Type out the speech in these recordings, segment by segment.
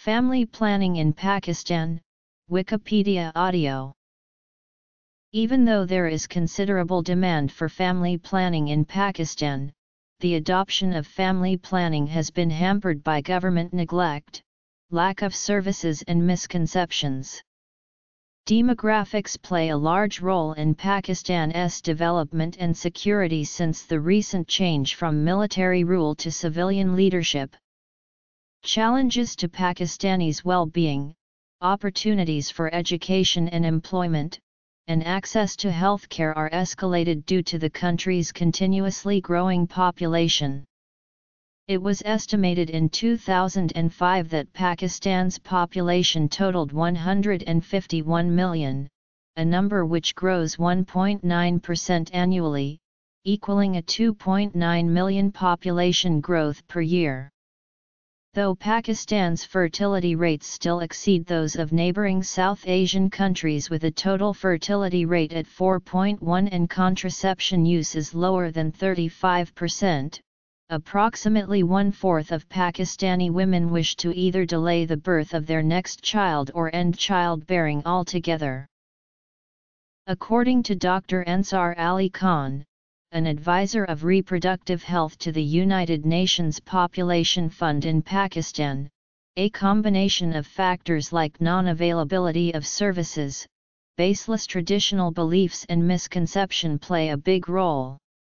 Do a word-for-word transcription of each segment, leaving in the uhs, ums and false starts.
Family planning in Pakistan, Wikipedia audio. Even though there is considerable demand for family planning in Pakistan, the adoption of family planning has been hampered by government neglect, lack of services and misconceptions. Demographics play a large role in Pakistan's development and security since the recent change from military rule to civilian leadership. Challenges to Pakistanis' well-being, opportunities for education and employment, and access to healthcare are escalated due to the country's continuously growing population. It was estimated in two thousand five that Pakistan's population totaled one hundred fifty-one million, a number which grows one point nine percent annually, equaling a two point nine million population growth per year. Though Pakistan's fertility rates still exceed those of neighboring South Asian countries with a total fertility rate at four point one and contraception use is lower than thirty-five percent, approximately one-fourth of Pakistani women wish to either delay the birth of their next child or end childbearing altogether. According to Doctor Ansar Ali Khan, an advisor of reproductive health to the United Nations Population Fund in Pakistan, a combination of factors like non-availability of services, baseless traditional beliefs and misconception play a big role.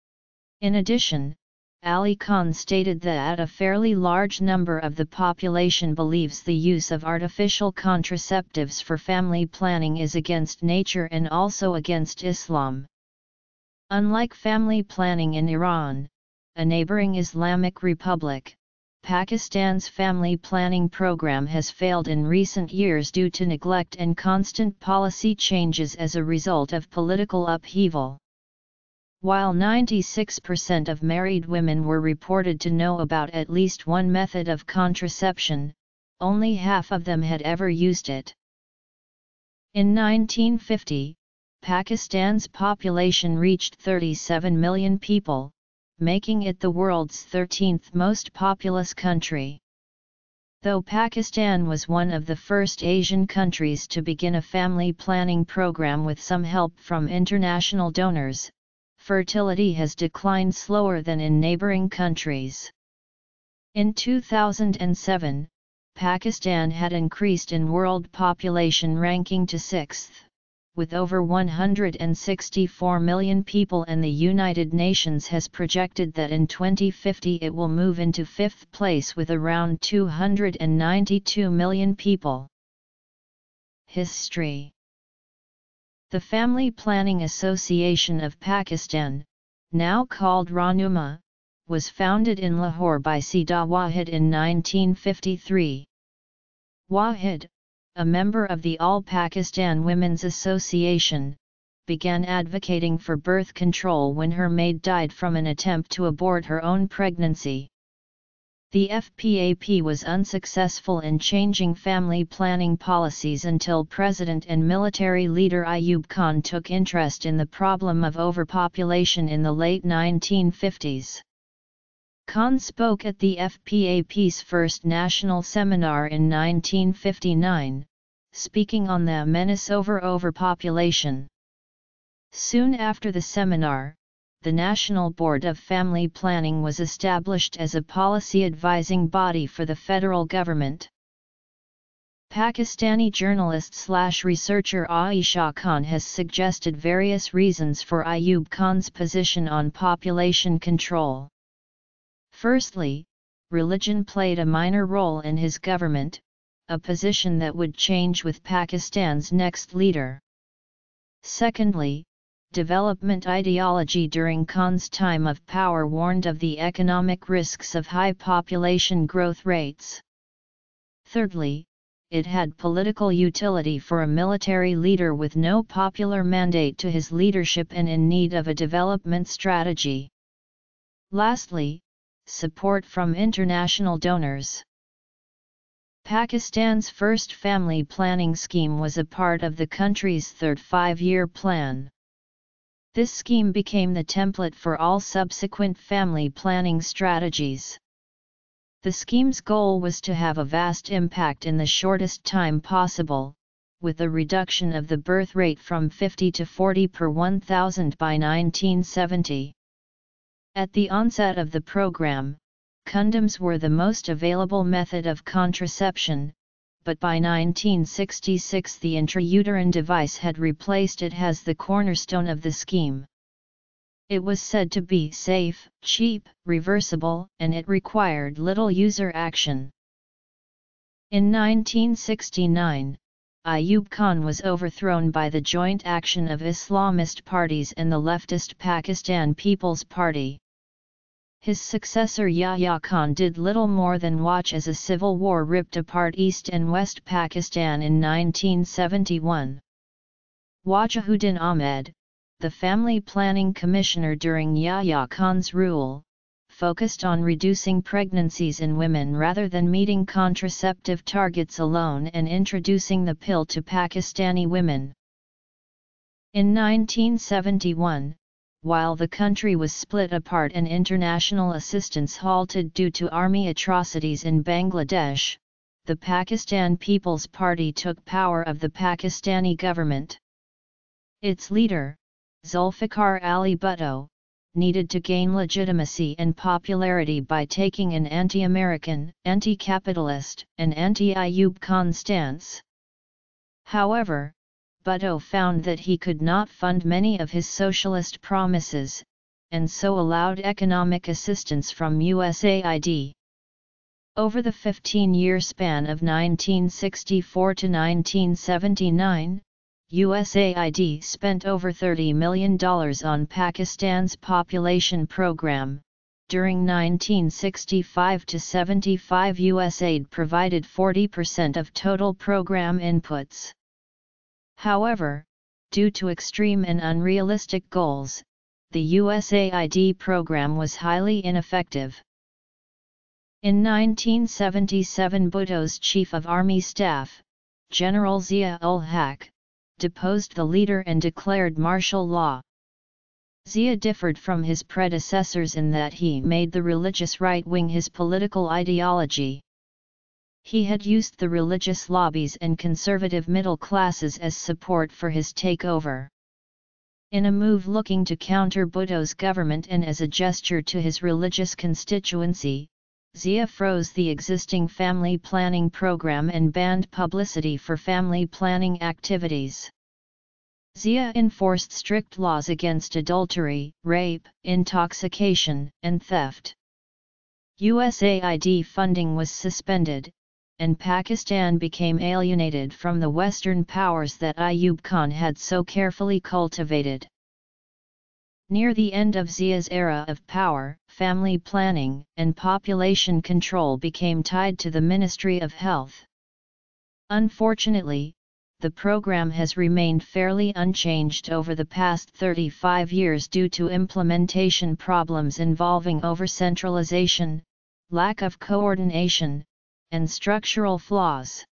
In addition, Ali Khan stated that a fairly large number of the population believes the use of artificial contraceptives for family planning is against nature and also against Islam. Unlike family planning in Iran, a neighboring Islamic republic, Pakistan's family planning program has failed in recent years due to neglect and constant policy changes as a result of political upheaval. While ninety-six percent of married women were reported to know about at least one method of contraception, only half of them had ever used it. In nineteen fifty, Pakistan's population reached thirty-seven million people, making it the world's thirteenth most populous country. Though Pakistan was one of the first Asian countries to begin a family planning program with some help from international donors, fertility has declined slower than in neighboring countries. In two thousand seven, Pakistan had increased in world population ranking to sixth. With over one hundred sixty-four million people, and the United Nations has projected that in twenty fifty it will move into fifth place with around two hundred ninety-two million people. History. The Family Planning Association of Pakistan, now called Rahnuma, was founded in Lahore by Sida Wahid in nineteen fifty-three. Wahid, a member of the All Pakistan Women's Association, began advocating for birth control when her maid died from an attempt to abort her own pregnancy. The F P A P was unsuccessful in changing family planning policies until President and military leader Ayub Khan took interest in the problem of overpopulation in the late nineteen fifties. Khan spoke at the F P A P's first national seminar in nineteen fifty-nine, speaking on the menace over overpopulation. Soon after the seminar, the National Board of Family Planning was established as a policy advising body for the federal government. Pakistani journalist-slash-researcher Aisha Khan has suggested various reasons for Ayub Khan's position on population control. Firstly, religion played a minor role in his government, a position that would change with Pakistan's next leader. Secondly, development ideology during Khan's time of power warned of the economic risks of high population growth rates. Thirdly, it had political utility for a military leader with no popular mandate to his leadership and in need of a development strategy. Lastly, support from international donors. Pakistan's first family planning scheme was a part of the country's third five-year plan. This scheme became the template for all subsequent family planning strategies. The scheme's goal was to have a vast impact in the shortest time possible, with a reduction of the birth rate from fifty to forty per one thousand by nineteen seventy. At the onset of the program, condoms were the most available method of contraception, but by nineteen sixty-six the intrauterine device had replaced it as the cornerstone of the scheme. It was said to be safe, cheap, reversible, and it required little user action. In nineteen sixty-nine, Ayub Khan was overthrown by the joint action of Islamist parties and the leftist Pakistan People's Party. His successor Yahya Khan did little more than watch as a civil war ripped apart East and West Pakistan in nineteen seventy-one. Wajihuddin Ahmed, the family planning commissioner during Yahya Khan's rule, focused on reducing pregnancies in women rather than meeting contraceptive targets alone and introducing the pill to Pakistani women. In nineteen seventy-one, while the country was split apart and international assistance halted due to army atrocities in Bangladesh, the Pakistan People's Party took power of the Pakistani government. Its leader, Zulfikar Ali Bhutto, needed to gain legitimacy and popularity by taking an anti-American, anti-capitalist, and anti-Ayub Khan stance. However, Bhutto found that he could not fund many of his socialist promises, and so allowed economic assistance from U S A I D. Over the fifteen-year span of nineteen sixty-four to nineteen seventy-nine, U S A I D spent over thirty million dollars on Pakistan's population program. During nineteen sixty-five to seventy-five, U S A I D provided forty percent of total program inputs. However, due to extreme and unrealistic goals, the U S A I D program was highly ineffective. In nineteen seventy-seven, Bhutto's Chief of Army Staff, General Zia-ul-Haq, deposed the leader and declared martial law. Zia differed from his predecessors in that he made the religious right wing his political ideology. He had used the religious lobbies and conservative middle classes as support for his takeover. In a move looking to counter Bhutto's government and as a gesture to his religious constituency, Zia froze the existing family planning program and banned publicity for family planning activities. Zia enforced strict laws against adultery, rape, intoxication, and theft. U S A I D funding was suspended, and Pakistan became alienated from the Western powers that Ayub Khan had so carefully cultivated. Near the end of Zia's era of power, family planning and population control became tied to the Ministry of Health. Unfortunately, the program has remained fairly unchanged over the past thirty-five years due to implementation problems involving over-centralization, lack of coordination, and structural flaws.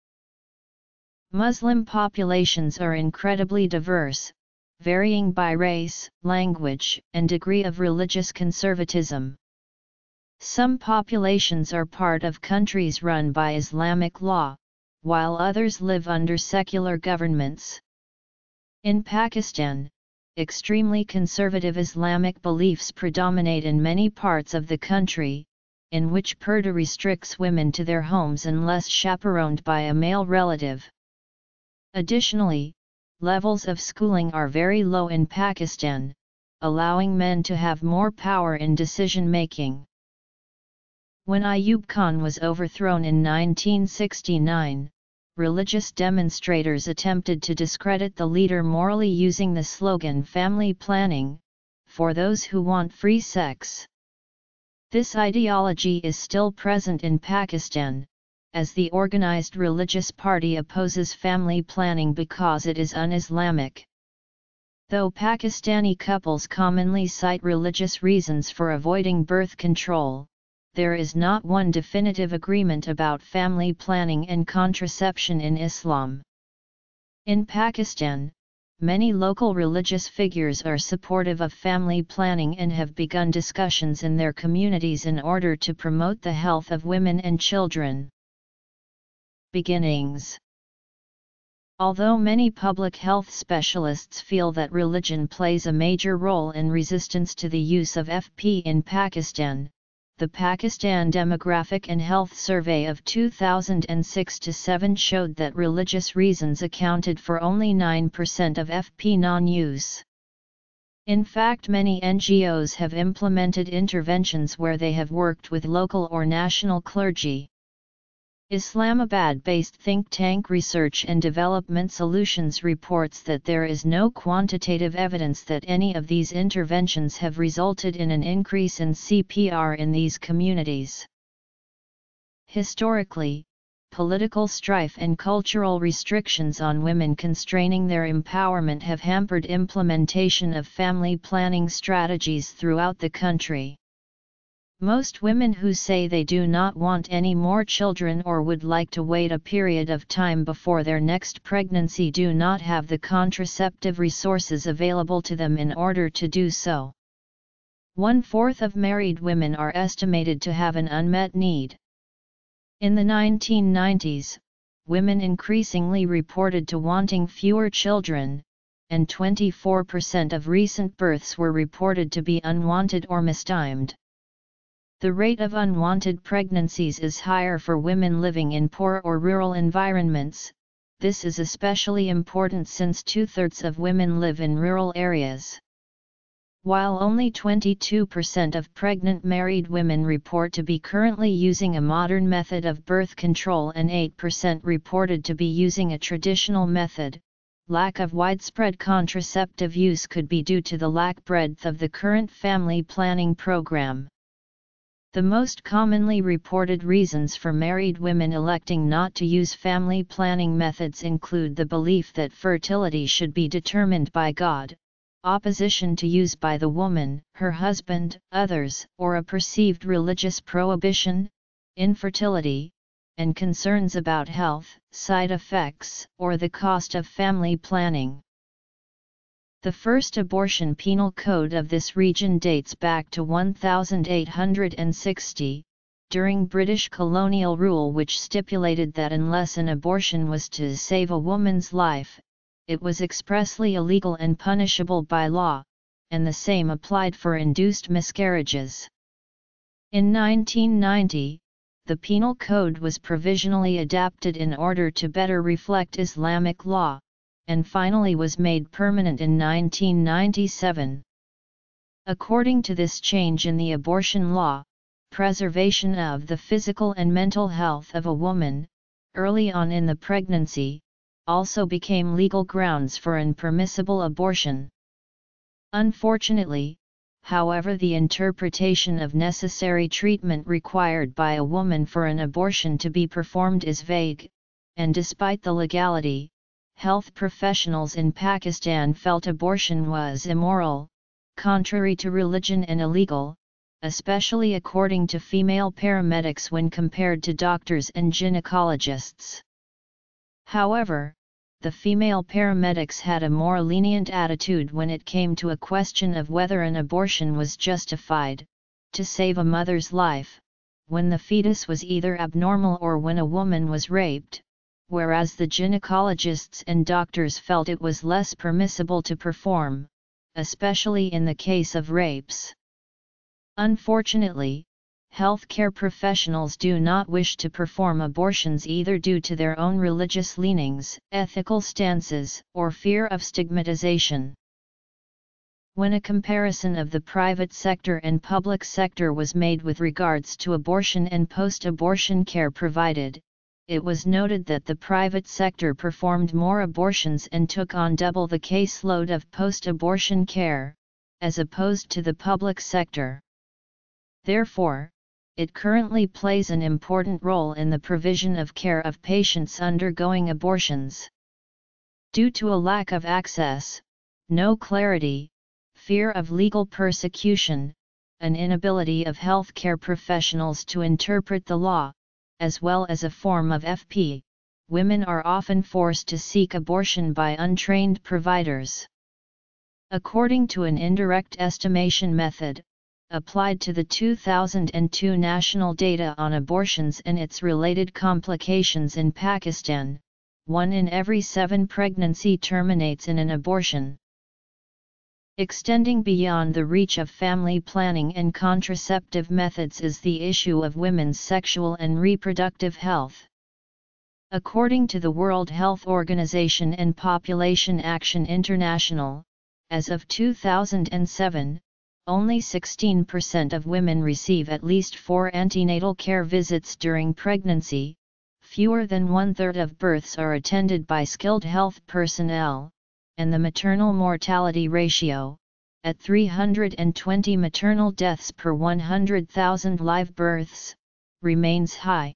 Muslim populations are incredibly diverse, varying by race, language, and degree of religious conservatism. Some populations are part of countries run by Islamic law, while others live under secular governments. In Pakistan, extremely conservative Islamic beliefs predominate in many parts of the country, in which purdah restricts women to their homes unless chaperoned by a male relative. Additionally, levels of schooling are very low in Pakistan, allowing men to have more power in decision-making. When Ayub Khan was overthrown in nineteen sixty-nine, religious demonstrators attempted to discredit the leader morally using the slogan "Family Planning, for those who want free sex." This ideology is still present in Pakistan, as the organized religious party opposes family planning because it is un-Islamic. Though Pakistani couples commonly cite religious reasons for avoiding birth control, there is not one definitive agreement about family planning and contraception in Islam. In Pakistan, many local religious figures are supportive of family planning and have begun discussions in their communities in order to promote the health of women and children. Beginnings. Although many public health specialists feel that religion plays a major role in resistance to the use of F P in Pakistan, the Pakistan Demographic and Health Survey of two thousand six to seven showed that religious reasons accounted for only nine percent of F P non-use. In fact, many N G Os have implemented interventions where they have worked with local or national clergy. Islamabad-based think tank Research and Development Solutions reports that there is no quantitative evidence that any of these interventions have resulted in an increase in C P R in these communities. Historically, political strife and cultural restrictions on women constraining their empowerment have hampered implementation of family planning strategies throughout the country. Most women who say they do not want any more children or would like to wait a period of time before their next pregnancy do not have the contraceptive resources available to them in order to do so. One-fourth of married women are estimated to have an unmet need. In the nineteen nineties, women increasingly reported to wanting fewer children, and twenty-four percent of recent births were reported to be unwanted or mistimed. The rate of unwanted pregnancies is higher for women living in poor or rural environments. This is especially important since two-thirds of women live in rural areas. While only twenty-two percent of pregnant married women report to be currently using a modern method of birth control and eight percent reported to be using a traditional method, lack of widespread contraceptive use could be due to the lack breadth of the current family planning program. The most commonly reported reasons for married women electing not to use family planning methods include the belief that fertility should be determined by God, opposition to use by the woman, her husband, others, or a perceived religious prohibition, infertility, and concerns about health, side effects, or the cost of family planning. The first abortion penal code of this region dates back to eighteen sixty, during British colonial rule, which stipulated that unless an abortion was to save a woman's life, it was expressly illegal and punishable by law, and the same applied for induced miscarriages. In nineteen ninety, the penal code was provisionally adapted in order to better reflect Islamic law, and finally was made permanent in nineteen ninety-seven. According to this change in the abortion law, preservation of the physical and mental health of a woman, early on in the pregnancy, also became legal grounds for an permissible abortion. Unfortunately, however, the interpretation of necessary treatment required by a woman for an abortion to be performed is vague, and despite the legality, health professionals in Pakistan felt abortion was immoral, contrary to religion, and illegal, especially according to female paramedics when compared to doctors and gynecologists. However, the female paramedics had a more lenient attitude when it came to a question of whether an abortion was justified, to save a mother's life, when the fetus was either abnormal or when a woman was raped, whereas the gynecologists and doctors felt it was less permissible to perform, especially in the case of rapes. Unfortunately, healthcare professionals do not wish to perform abortions either due to their own religious leanings, ethical stances, or fear of stigmatization. When a comparison of the private sector and public sector was made with regards to abortion and post-abortion care provided, it was noted that the private sector performed more abortions and took on double the caseload of post-abortion care, as opposed to the public sector. Therefore, it currently plays an important role in the provision of care of patients undergoing abortions. Due to a lack of access, no clarity, fear of legal persecution, an inability of healthcare professionals to interpret the law, as well as a form of F P, women are often forced to seek abortion by untrained providers. According to an indirect estimation method, applied to the two thousand two national data on abortions and its related complications in Pakistan, one in every seven pregnancy terminates in an abortion. Extending beyond the reach of family planning and contraceptive methods is the issue of women's sexual and reproductive health. According to the World Health Organization and Population Action International, as of two thousand seven, only sixteen percent of women receive at least four antenatal care visits during pregnancy, fewer than one-third of births are attended by skilled health personnel, and the maternal mortality ratio, at three hundred twenty maternal deaths per one hundred thousand live births, remains high.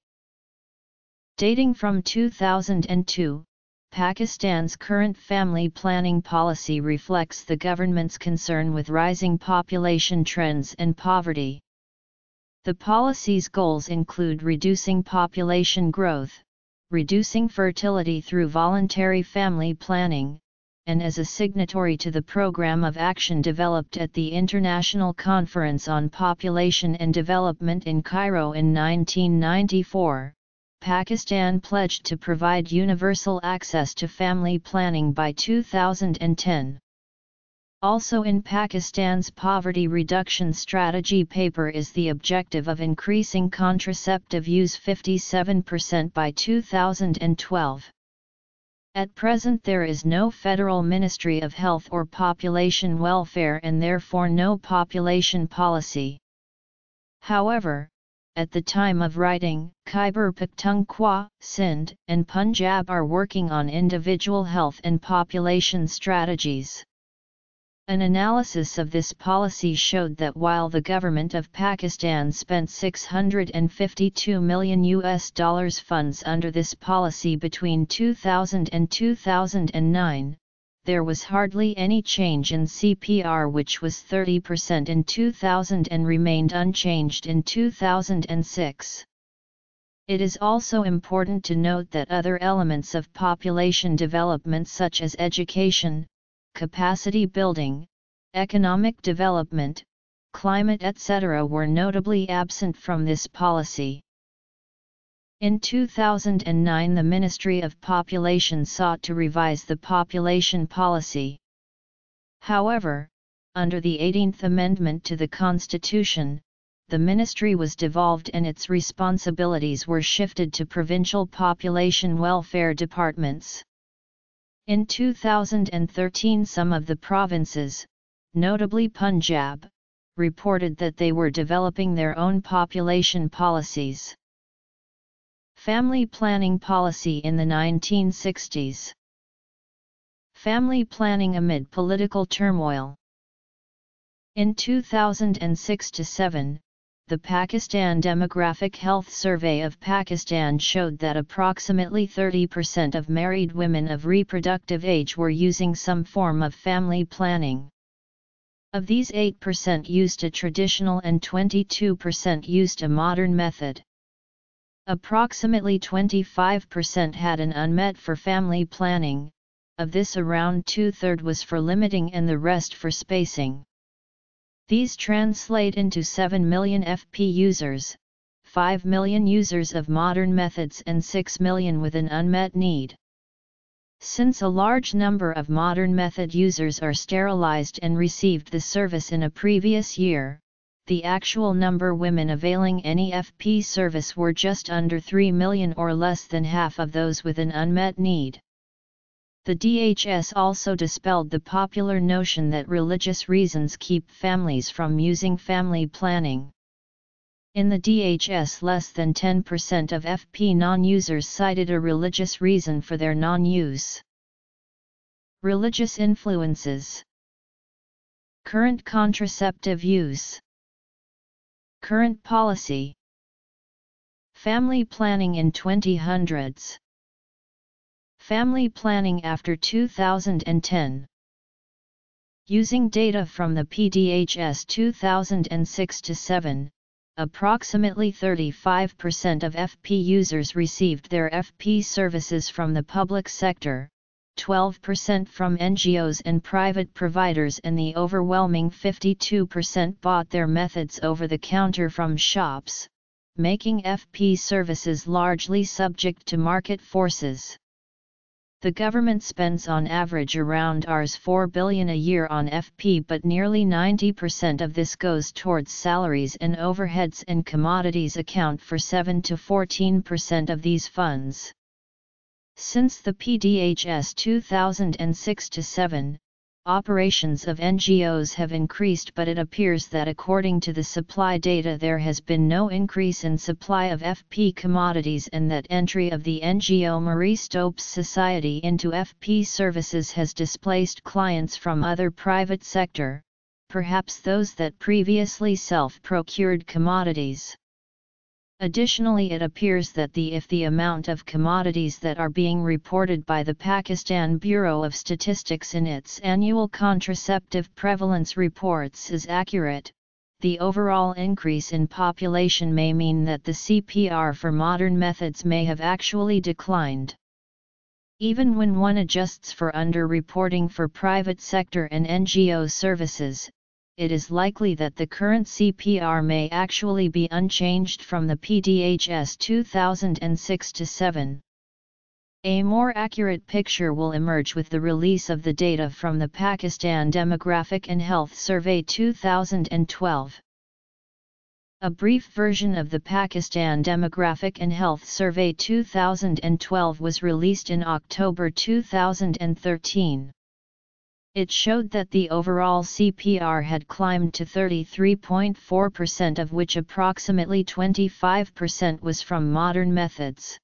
Dating from two thousand two, Pakistan's current family planning policy reflects the government's concern with rising population trends and poverty. The policy's goals include reducing population growth, reducing fertility through voluntary family planning, and as a signatory to the Programme of Action developed at the International Conference on Population and Development in Cairo in nineteen ninety-four, Pakistan pledged to provide universal access to family planning by two thousand ten. Also in Pakistan's poverty reduction strategy paper is the objective of increasing contraceptive use fifty-seven percent by two thousand twelve. At present there is no federal Ministry of Health or Population Welfare and therefore no population policy. However, at the time of writing, Khyber Pakhtunkhwa, Sindh, and Punjab are working on individual health and population strategies. An analysis of this policy showed that while the government of Pakistan spent six hundred fifty-two million U S dollars funds under this policy between two thousand and two thousand nine, there was hardly any change in C P R, which was thirty percent in two thousand and remained unchanged in two thousand six. It is also important to note that other elements of population development such as education, capacity building, economic development, climate et cetera were notably absent from this policy. In two thousand nine, the Ministry of Population sought to revise the population policy. However, under the eighteenth Amendment to the Constitution, the ministry was devolved and its responsibilities were shifted to provincial population welfare departments. In two thousand thirteen, some of the provinces, notably Punjab, reported that they were developing their own population policies. Family planning policy in the nineteen sixties. Family planning amid political turmoil. In two thousand six to seven, the Pakistan Demographic Health Survey of Pakistan showed that approximately thirty percent of married women of reproductive age were using some form of family planning. Of these, eight percent used a traditional and twenty-two percent used a modern method. Approximately twenty-five percent had an unmet for family planning, of this around two-thirds was for limiting and the rest for spacing. These translate into seven million F P users, five million users of modern methods and six million with an unmet need. Since a large number of modern method users are sterilized and received the service in a previous year, the actual number women availing any F P service were just under three million, or less than half of those with an unmet need. The D H S also dispelled the popular notion that religious reasons keep families from using family planning. In the D H S, less than ten percent of F P non-users cited a religious reason for their non-use. Religious influences. Current contraceptive use. Current policy. Family planning in twenty hundreds. Family planning after two thousand ten. Using data from the P D H S two thousand six to seven, approximately thirty-five percent of F P users received their F P services from the public sector, twelve percent from N G Os and private providers, and the overwhelming fifty-two percent bought their methods over the counter from shops, making F P services largely subject to market forces. The government spends on average around four billion dollars a year on F P, but nearly ninety percent of this goes towards salaries and overheads, and commodities account for seven to fourteen percent of these funds. Since the P D H S two thousand six to seven, operations of N G Os have increased, but it appears that according to the supply data there has been no increase in supply of F P commodities, and that entry of the N G O Marie Stopes Society into F P services has displaced clients from other private sector, perhaps those that previously self-procured commodities. Additionally, it appears that the if the amount of commodities that are being reported by the Pakistan Bureau of Statistics in its annual contraceptive prevalence reports is accurate, the overall increase in population may mean that the C P R for modern methods may have actually declined. Even when one adjusts for underreporting for private sector and N G O services, it is likely that the current C P R may actually be unchanged from the P D H S two thousand six to seven. A more accurate picture will emerge with the release of the data from the Pakistan Demographic and Health Survey two thousand twelve. A brief version of the Pakistan Demographic and Health Survey two thousand twelve was released in October two thousand thirteen. It showed that the overall C P R had climbed to thirty-three point four percent, of which approximately twenty-five percent was from modern methods.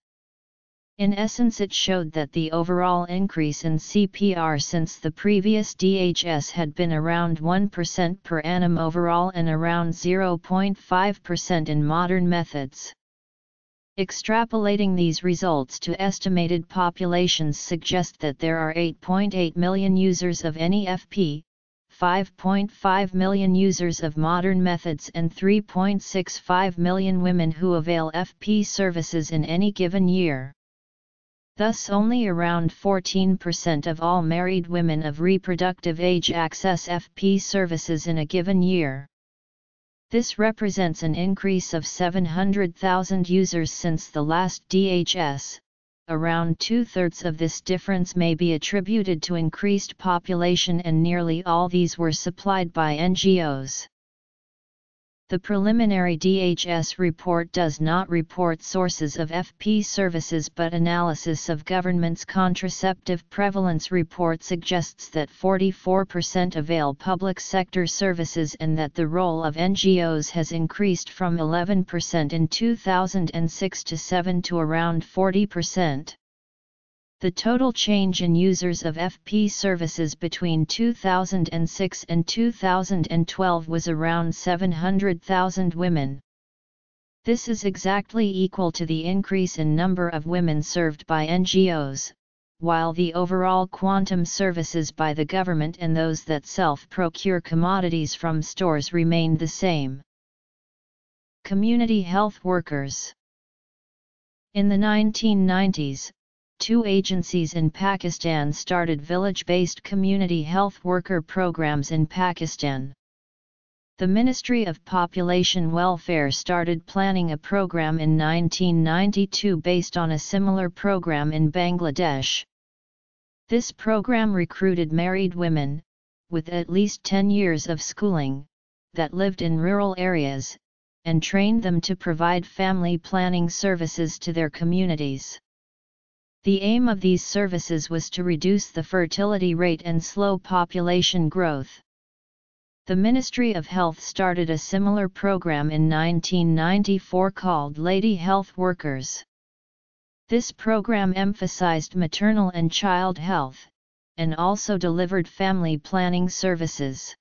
In essence, it showed that the overall increase in C P R since the previous D H S had been around one percent per annum overall and around zero point five percent in modern methods. Extrapolating these results to estimated populations suggest that there are eight point eight million users of any F P, five point five million users of modern methods, and three point six five million women who avail F P services in any given year. Thus, only around fourteen percent of all married women of reproductive age access F P services in a given year. This represents an increase of seven hundred thousand users since the last D H S. Around two-thirds of this difference may be attributed to increased population, and nearly all these were supplied by N G Os. The preliminary D H S report does not report sources of F P services, but analysis of government's contraceptive prevalence report suggests that forty-four percent avail public sector services and that the role of N G Os has increased from eleven percent in two thousand six to seven to around forty percent. The total change in users of F P services between two thousand six and two thousand twelve was around seven hundred thousand women. This is exactly equal to the increase in number of women served by N G Os, while the overall quantum services by the government and those that self-procure commodities from stores remained the same. Community health workers. In the nineteen nineties, two agencies in Pakistan started village-based community health worker programs in Pakistan. The Ministry of Population Welfare started planning a program in nineteen ninety-two based on a similar program in Bangladesh. This program recruited married women, with at least ten years of schooling, that lived in rural areas, and trained them to provide family planning services to their communities. The aim of these services was to reduce the fertility rate and slow population growth. The Ministry of Health started a similar program in nineteen ninety-four called Lady Health Workers. This program emphasized maternal and child health, and also delivered family planning services.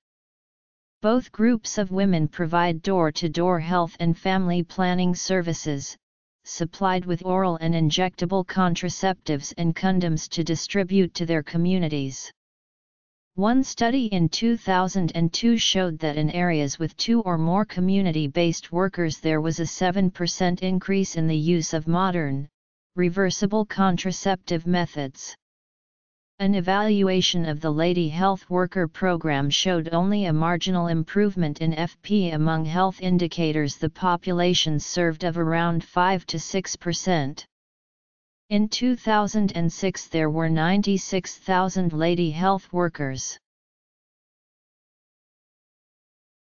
Both groups of women provide door-to-door health and family planning services, supplied with oral and injectable contraceptives and condoms to distribute to their communities. One study in two thousand two showed that in areas with two or more community-based workers there was a seven percent increase in the use of modern, reversible contraceptive methods. An evaluation of the Lady Health Worker Program showed only a marginal improvement in F P among health indicators the populations served of around five to six percent. In two thousand six there were ninety-six thousand lady health workers.